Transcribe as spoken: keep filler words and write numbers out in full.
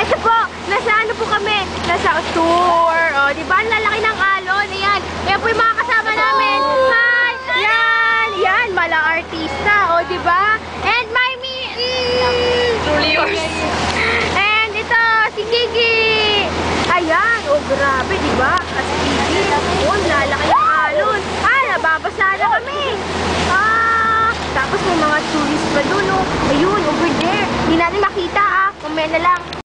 Ito po, nasa ano po kami? Nasa tour. O, di ba? Ang lalaki ng alon. Ayan. Ayan po yung mga kasama namin. Hi! Yan! Yan, mala artista. O, di ba? And my me... Mm, Truly yours. And ito, si Gigi. Ayan. O, grabe, di ba? Kasi Gigi. O, ang lalaki ng alon. Ah, nababasa na kami. Ah, tapos may mga tourist pa dun, oh. Ayun, over there. Hindi natin makita, ah. Mamaya na lang.